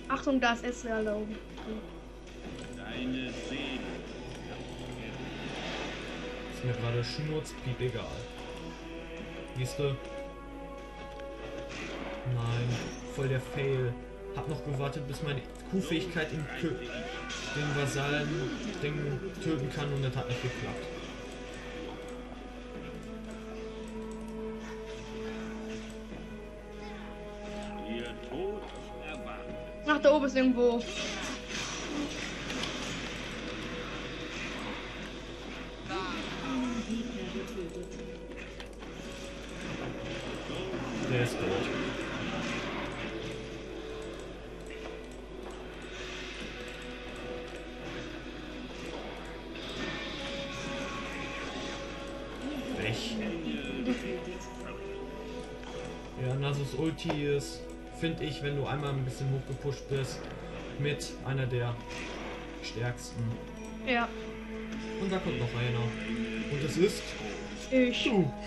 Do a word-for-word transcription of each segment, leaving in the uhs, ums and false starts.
Achtung, da ist es erlaubt. Deine Seele. Ist mir gerade schnurzpiep egal. Siehst du? Nein, voll der Fail. Hab noch gewartet, bis meine Q-Fähigkeit den, den Vasallen Ding töten kann und das hat nicht geklappt. Ihr Tod erwartet. Ach, da oben ist irgendwo. Der ist tot. Weg. Ja, Nasus Ulti ist, finde ich, wenn du einmal ein bisschen hochgepusht bist, mit einer der stärksten. Ja. Und da kommt noch einer. Und es ist Ich. du. Hm.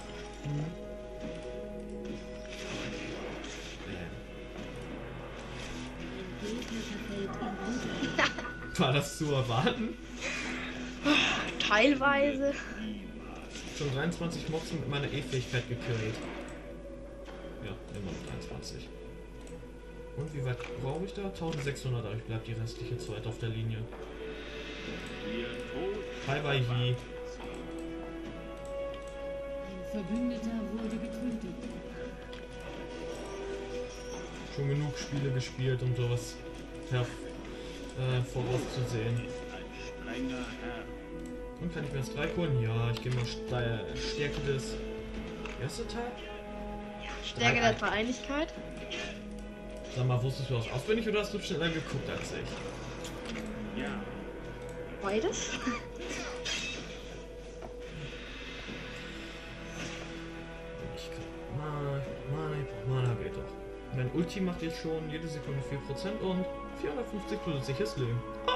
War das zu erwarten? Teilweise. Schon dreiundzwanzig Mobs mit meiner E-Fähigkeit gekillt. Ja, immer noch dreiundzwanzig. Und wie weit brauche ich da? eintausendsechshundert, aber ich bleibe die restliche Zeit auf der Linie. Ihr Tod Bye bye Yi. Ein Verbündeter wurde getötet. Schon genug Spiele gespielt, um sowas her äh, vorauszusehen. ein strenger Herr. Und kann ich mir das Dreieck holen? Ja, ich gehe mal Ste Stärke des... Erste Teil? Stärke Drei- der Vereinigkeit. Sag mal, wusstest du das auswendig oder hast du schneller geguckt als ich? Ja. Beides. Ich kann... Mana, Mana, ich brauch Mana geht doch. Mein Ulti macht jetzt schon jede Sekunde vier Prozent und vierhundertfünfzig zusätzliches Leben. Ah!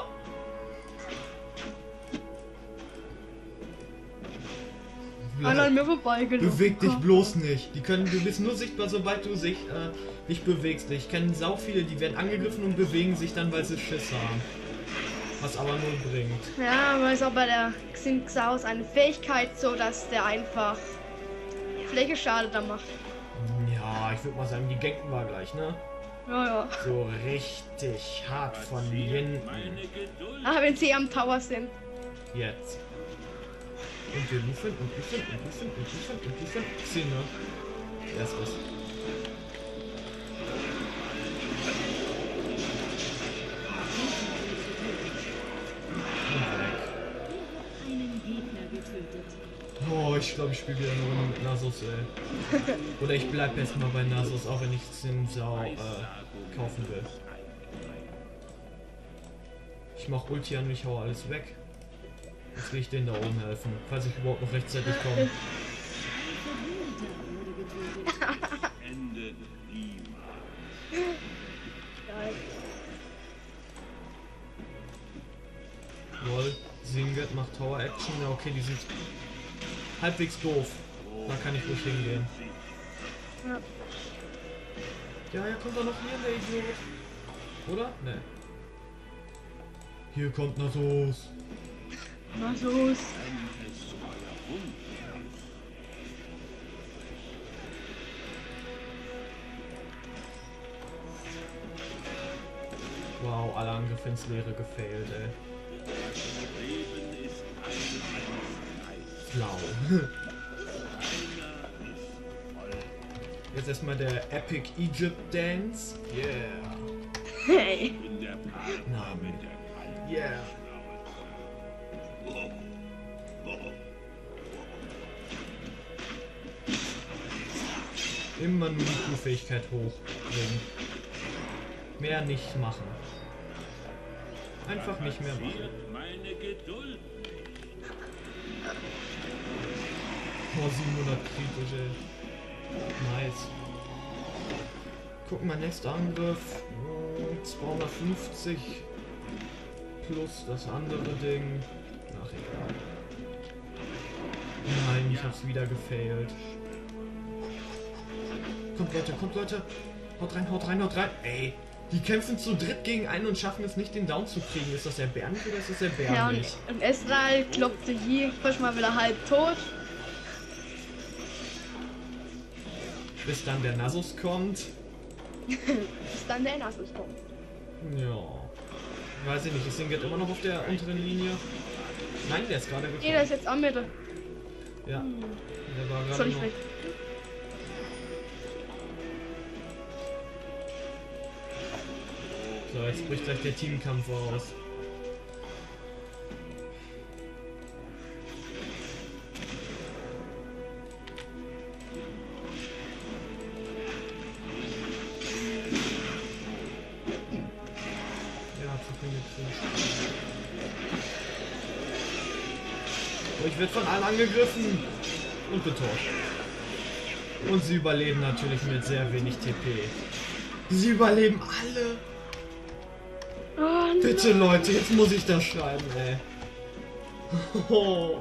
Einer an mir vorbeigelaufen. Beweg dich bloß nicht. Die können, du bist nur sichtbar, sobald du sich, äh, dich bewegst. Ich kenne sau viele, die werden angegriffen und bewegen sich dann, weil sie Schiss haben. Was aber null bringt. Ja, aber ist auch bei der Xinxaos eine Fähigkeit so, dass der einfach Flächeschaden da macht. Ja, ich würde mal sagen, die Genken war gleich, ne? Ja, ja. So richtig hart von hinten. Meine Geduld. Ah, wenn sie am Tower sind. Jetzt. Und wir rufen und rufen und rufen und rufen und rufen. Xine. Erstes. Einen Gegner getötet. Oh, ich glaube, ich spiele wieder eine Runde mit Nasus, ey. Oder ich bleib erstmal bei Nasus, auch wenn ich Xinzao äh, kaufen will. Ich mach Ulti an und ich hau alles weg. Jetzt will ich denen da oben helfen, falls ich überhaupt noch rechtzeitig komme. Ein Verbündeter wurde getötet. Endet niemals. Geil. Lol, Singed macht Tower Action. Ja, okay, die sind halbwegs doof. Da kann ich ruhig hingehen. Ja. Ja, ja, kommt da noch hier, der Idiot. Oder? Ne. Hier kommt Nasus. Was los? Wenn es euer Wunsch ist. Wow, alle Angriffe ins Leere gefailt, ey. Das Leben ist ein Blau. Einer ist voll. Jetzt erstmal der Epic Egypt Dance. Yeah. Hey. In der Partner Name. mit der kalten Yeah. Schnauze. Immer nur die Q-Fähigkeit hochbringen. Mehr nicht machen. Einfach nicht mehr machen. Provoziert meine Geduld. Oh, siebenhundert kritisch, ey. Nice. Guck mal, nächster Angriff. Hm, zweihundertfünfzig. Plus das andere Ding. Ach, egal. Nein, ich hab's wieder gefailt. Kommt Leute, kommt Leute. Haut rein, haut rein, haut rein. Ey, Die kämpfen zu dritt gegen einen und schaffen es nicht, den Down zu kriegen. Ist das erbärmlich oder ist das Ja, und, erbärmlich? und Ezreal kloppte hier frisch mal wieder halb tot. Bis dann der Nasus kommt. Bis dann der Nasus kommt. Ja. Weiß ich nicht, ist Singed immer noch auf der unteren Linie? Nein, der ist gerade Nee, gekommen. der ist jetzt am Mitte. Ja, der war Soll gerade ich noch. weg? So, jetzt bricht gleich der Teamkampf aus. Ja, zu viel gekriegt. So, ich werde von allen angegriffen und getauscht. Und sie überleben natürlich mit sehr wenig T P. Sie überleben alle. Oh, Bitte Leute, jetzt muss ich das schreiben, ey. Oh.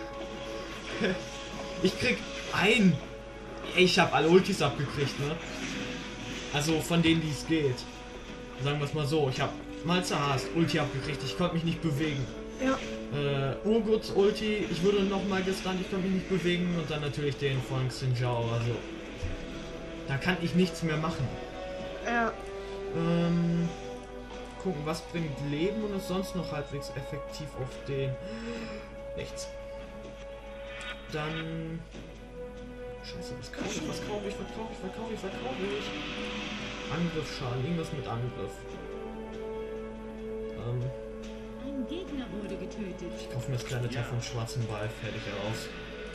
Ich krieg ein. Ich habe alle Ultis abgekriegt, ne? Also von denen, die es geht. Sagen wir es mal so, ich habe Malzahast Ulti abgekriegt, ich konnte mich nicht bewegen. ja. Äh, Urguts Ulti, ich wurde nochmal gestunt, ich konnte mich nicht bewegen und dann natürlich den von Xinjiao, also da kann ich nichts mehr machen. Ja. Ähm, gucken, was bringt Leben und ist sonst noch halbwegs effektiv auf den... Nichts. Dann... Scheiße, was kaufe ich, was kaufe ich, was kaufe ich, was kaufe ich, was kaufe ich? Angriffsschaden, irgendwas mit Angriff. Ähm, Ein Gegner wurde getötet. ich kaufe mir das kleine Teil vom schwarzen Ball, fertig aus.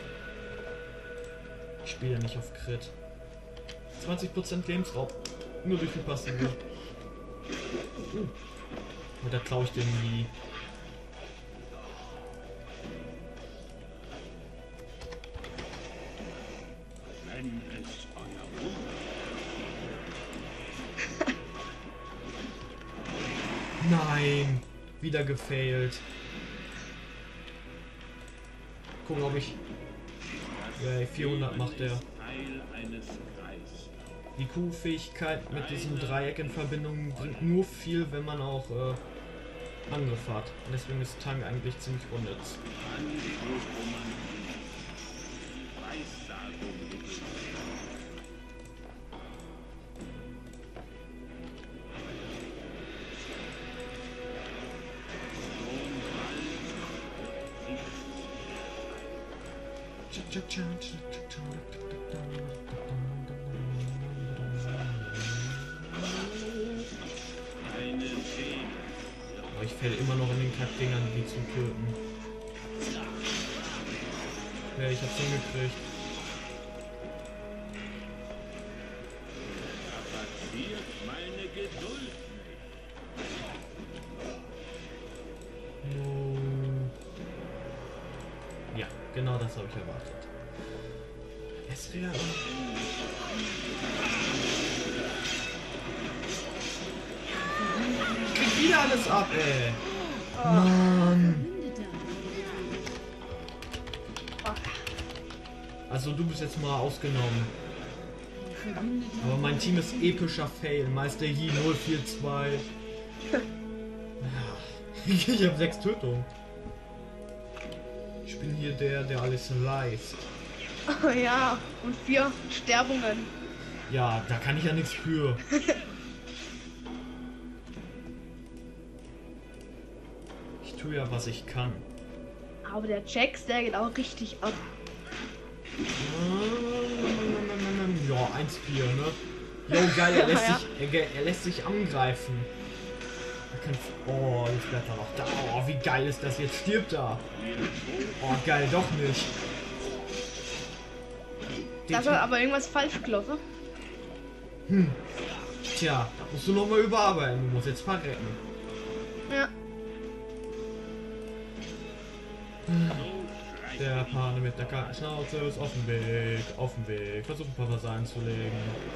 Ich spiele ja nicht auf Crit. zwanzig Prozent Lebensraub. Nur durch die Passive. Uh. Und da klaue ich den nie. Wenn es euer Wunsch Nein! Wieder gefailt. Gucken, ob ich... Ja, vierhundert macht der. Teil eines Kreises. Die Q-Fähigkeit mit diesem Dreieck in Verbindung bringt nur viel, wenn man auch äh, Angriff hat. Und deswegen ist Tang eigentlich ziemlich unnütz. Weissagung gegeben. Eine Szene. Aber ich fäll immer noch in den Kackdingern, die zu töten. Ja, ich hab's hingekriegt. Passiert meine Geduld nicht. No. Ja, genau das habe ich erwartet. Es wäre... Ich krieg wieder alles ab, ey. Mann. Verbündeter wurde getötet. Also du bist jetzt mal ausgenommen. Ein Verbündeter Aber mein wurde Team ist getötet. epischer Fail. Meister Yi null vier zwei. Ja. Ich habe sechs Tötungen. Ich bin hier der, der alles leist. Oh, ja. Und vier Sterbungen. Ja, da kann ich ja nichts für. Ich tue ja, was ich kann. Aber der Jax, der geht auch richtig ab. Ja, eins vier, ne? Jo, geil, er lässt, Ja. sich, er, er lässt sich angreifen. Er kann, oh, jetzt bleibt er noch da. Oh, wie geil ist das? Jetzt stirbt er. Oh, geil, doch nicht. Da ist aber irgendwas falsch gelaufen. Tja, musst du noch mal überarbeiten. Du musst jetzt verrecken. Ja. Der Pane mit der kalten Schnauze ist auf dem Weg, auf dem Weg. Versucht ein paar Vasallen zu legen.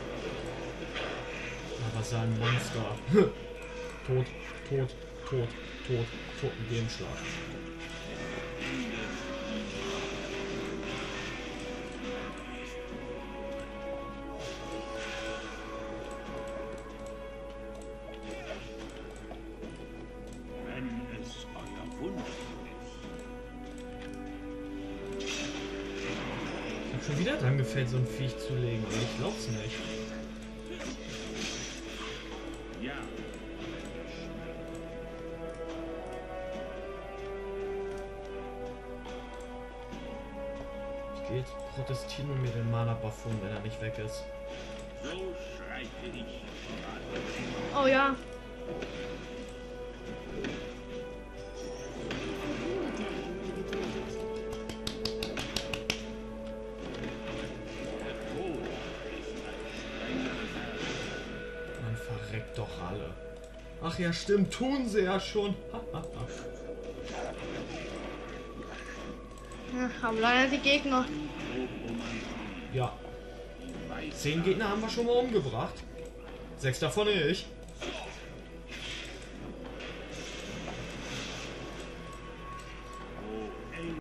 Na, Vasallen Monster. Tot, tot, tot, tot, tot mit dem Schlag. wieder dran gefällt, so ein Viech zu legen. Ey, ich glaub's nicht. Ja. Ich gehe jetzt protestieren und mir den Mana-Buff holen, wenn er nicht weg ist. So schreite ich voran. Oh ja. Der Tod ist ein strenger Herr. Man verreckt doch alle. Ach ja, stimmt, tun sie ja schon. Ja, haben leider die Gegner. Ja. Zehn Gegner haben wir schon mal umgebracht. Sechs davon ich.